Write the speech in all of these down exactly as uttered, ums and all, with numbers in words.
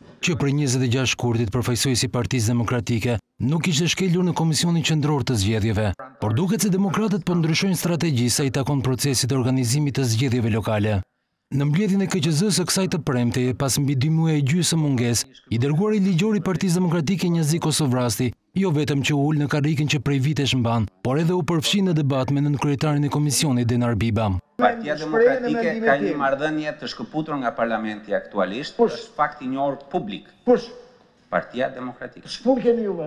që prej njëzet e gjashtë shkurtit përfaqësuesi i Partisë Demokratike nuk ishte shkelur në Komisionin Qendror të Zgjedhjeve, por duket se demokratët po ndryshojnë strategji sa i takon procesit të organizimit të zgjedhjeve lokale. Në mbledhjen e K Q Z-së së kësaj të premte, pas mbi dy muaj e gjysmë mungesë, i dërguari ligjor i Partisë Demokratike Njazi Kosovrasti, jo vetëm që u ul në karrikën që prej vitesh mban, por edhe u përfshi në debat me nënkryetarin e komisionit Denar Biba. Partia Demokratike ka një marrëdhënie të shkëputur nga parlamenti aktualisht, është fakt i njohur publik. Kush? Partia Demokratike. Ç'punë keni juve?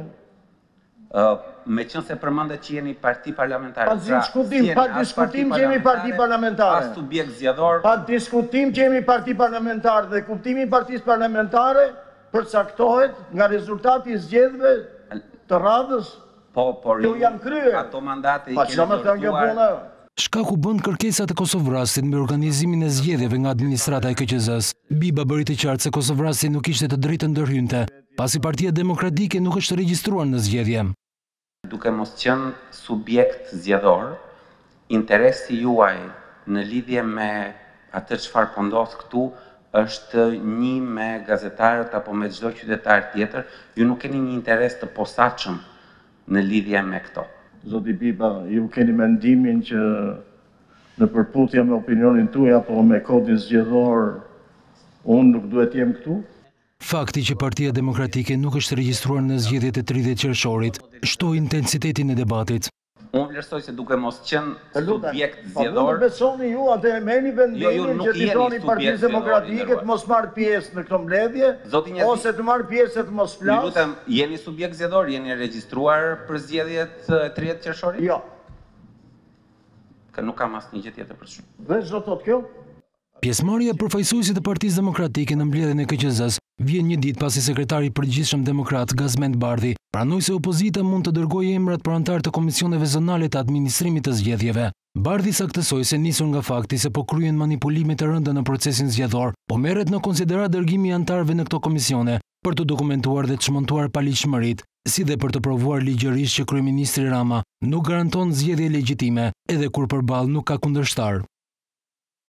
Me qënë se përmëndet që jeni parti parlamentare. Pa diskutim, pa diskutim që jemi parti parlamentare. Pas subjekt zgjedhor. Pa diskutim që jemi parti parlamentare dhe kuptimi i partisë parlamentare përcaktohet nga rezultati i zgjedhjeve të radhës. Po, por ju janë kryer. Ato mandate i keni dorëzuar. Shkaku bënd kërkesat e Kosovrastit me organizimin e zgjedhjeve nga administrata e K Q Z-së. Biba bëri të qartë se Kosovrasti nuk ishte të drejtën ndërhynte, pasi Partia Demokratike nuk është regjistruar në zgjedhje. Duke mos qenë subjekt zgjedhor, interesi juaj në lidhje me atë çfarë po ndodh këtu është një me gazetarët apo me çdo qytetar tjetër, ju nuk keni një interes të posaçëm në lidhje me këto. Zoti Biba, ju keni mendimin që në përputhje me opinionin tuaj apo me kodin zgjedhor, unë nuk duhet jem këtu? Fakti që Partia Demokratike nuk është regjistruar në zgjedhjet e tridhjetë qershorit shtoi intensitetin e debatit. Unë vlerësoj se duke mos qenë subjekt zgjedhor. Po besoni ju atë e merrni vendimin që titoni Partisë Demokratike të mos marrë pjesë në këtë mbledhje, ose të marrë pjesë të mos flasë. Ju lutem, jeni subjekt zgjedhor, jeni regjistruar për zgjedhjet e tridhjetë qershorit? Jo. Kë nuk kam asnjë gjë tjetër për shkak. Dhe çdo thotë kjo? Pjesëmarrja e përfaqësuesit të Partisë Demokratike në mbledhjen e K Q Z-së vjen një ditë pasi sekretari i përgjithshëm demokrat Gazmend Bardhi pranoi se opozita mund të dërgojë emrat për anëtar të komisioneve zonale të administrimit të zgjedhjeve. Bardhi saktësoi se nisur nga fakti se po kryen manipulime të rënda në procesin zgjedhor, po merret në konsiderat dërgimi i anëtarëve në këto komisione për të dokumentuar dhe të çmontuar paligjshmëritë, si dhe për të provuar ligjërisht që kryeministri Rama nuk garanton zgjedhje legjitime edhe kur përballë nuk ka kundërshtar.